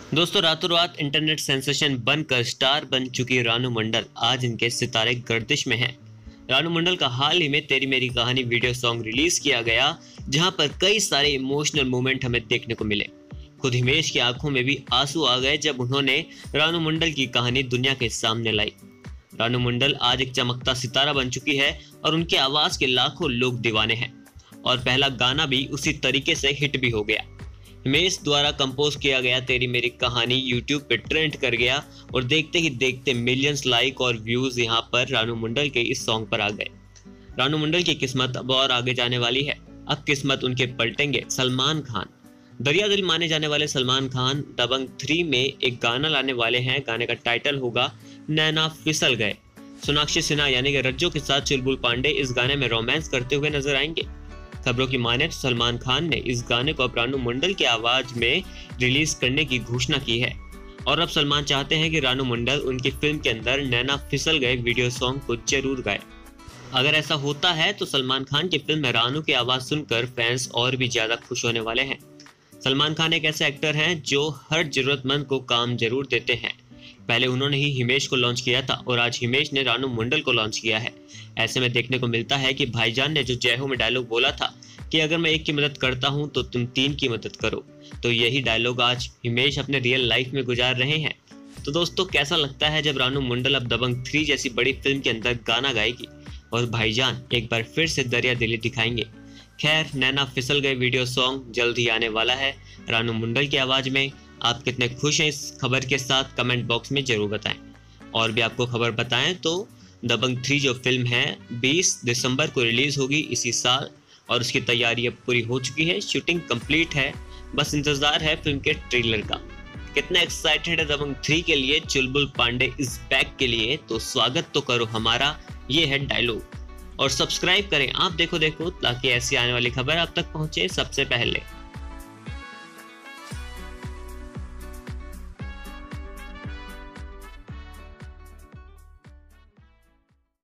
दोस्तों, रातों रात इंटरनेट सेंसेशन बनकर स्टार बन चुकी रानू मंडल आज इनके सितारे गर्दिश में हैं। रानू मंडल का हाल ही में तेरी मेरी कहानी वीडियो सॉन्ग रिलीज किया गया, जहां पर कई सारे इमोशनल मोमेंट हमें देखने को मिले। खुद हिमेश की आंखों में भी आंसू आ गए जब उन्होंने रानू मंडल की कहानी दुनिया के सामने लाई। रानू मंडल आज एक चमकता सितारा बन चुकी है और उनके आवाज के लाखों लोग दीवाने हैं और पहला गाना भी उसी तरीके से हिट भी हो गया। हिमेश द्वारा कंपोज किया गया तेरी मेरी कहानी यूट्यूब पे ट्रेंड कर गया और देखते ही देखते मिलियंस लाइक और व्यूज यहां पर रानू मंडल के इस सॉन्ग पर आ गए। रानू मंडल की किस्मत अब और आगे जाने वाली है। अब किस्मत उनके पलटेंगे सलमान खान। दरिया दिल माने जाने वाले सलमान खान दबंग 3 में एक गाना लाने वाले हैं। गाने का टाइटल होगा नैना फिसल गए। सोनाक्षी सिन्हा यानी कि रज्जो के साथ चुलबुल पांडे इस गाने में रोमांस करते हुए नजर आएंगे। खबरों की माने तो सलमान खान ने इस गाने को अब रानू मंडल की आवाज में रिलीज करने की घोषणा की है और अब सलमान चाहते हैं कि रानू मंडल उनकी फिल्म के अंदर नैना फिसल गए वीडियो सॉन्ग को जरूर गाए। अगर ऐसा होता है तो सलमान खान की फिल्म में रानू की आवाज सुनकर फैंस और भी ज्यादा खुश होने वाले हैं। सलमान खान एक ऐसे एक्टर हैं जो हर जरूरतमंद को काम जरूर देते हैं। पहले उन्होंने ही हिमेश को लॉन्च किया था और आज हिमेश ने रानू मंडल को लॉन्च किया है। ऐसे में देखने को मिलता है कि भाईजान ने जो जय हो में डायलॉग बोला था कि अगर मैं एक की मदद करता हूं तो तुम 3 की मदद करो, तो यही डायलॉग आज हिमेश अपने रियल लाइफ में गुजार रहे हैं। तो दोस्तों, कैसा लगता है जब रानू मंडल अब दबंग 3 जैसी बड़ी फिल्म के अंदर गाना गाएगी और भाईजान एक बार फिर से दरिया दिली दिखाएंगे। खैर, नैना फिसल गए वीडियो सॉन्ग जल्द ही आने वाला है रानू मंडल की आवाज में। आप कितने खुश हैं इस खबर के साथ कमेंट बॉक्स में जरूर बताएं। और भी आपको खबर बताएं तो दबंग 3 जो फिल्म है 20 दिसंबर को रिलीज होगी इसी साल और उसकी तैयारी अब पूरी हो चुकी है। शूटिंग कंप्लीट है, बस इंतजार है फिल्म के ट्रेलर का। कितना एक्साइटेड है दबंग 3 के लिए, चुलबुल पांडे इज बैक के लिए, तो स्वागत तो करो हमारा, ये है डायलॉग। और सब्सक्राइब करें आप देखो ताकि ऐसी आने वाली खबर आप तक पहुंचे सबसे पहले।